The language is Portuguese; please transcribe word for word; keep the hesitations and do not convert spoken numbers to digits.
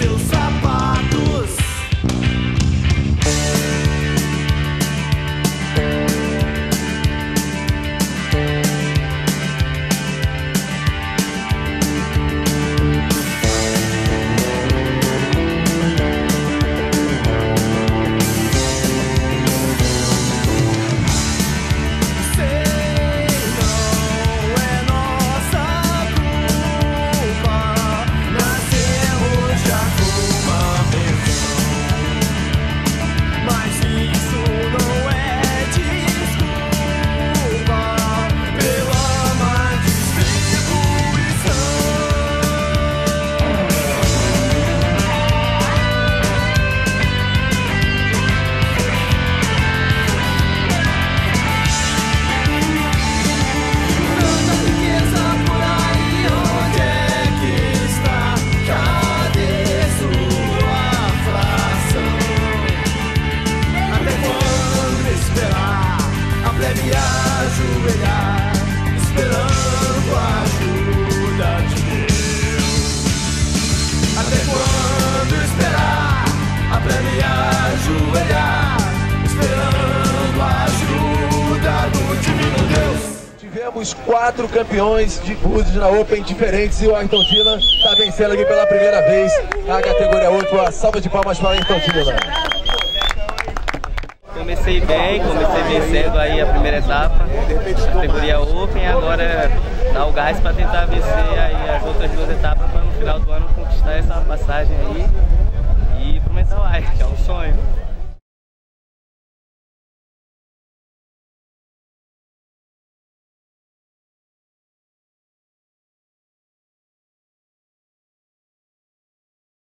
seus sapatos. Tivemos quatro campeões de Búzios na Open diferentes e o Ayrton Dylan está vencendo aqui pela primeira vez na categoria oito. Uma salva de palmas para o Ayrton Dylan. Comecei bem, comecei vencendo aí a primeira etapa, categoria Open, agora dar o gás para tentar vencer aí as outras duas etapas para no final do ano conquistar essa passagem aí e ir pro Mental White, que é um sonho.